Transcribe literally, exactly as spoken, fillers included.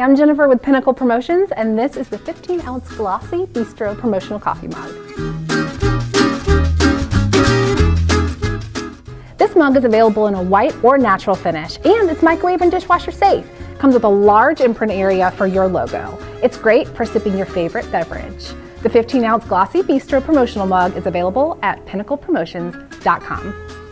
I'm Jennifer with Pinnacle Promotions, and this is the fifteen ounce Glossy Bistro Promotional Coffee Mug. This mug is available in a white or natural finish, and it's microwave and dishwasher safe. Comes with a large imprint area for your logo. It's great for sipping your favorite beverage. The fifteen ounce Glossy Bistro Promotional Mug is available at pinnacle promotions dot com.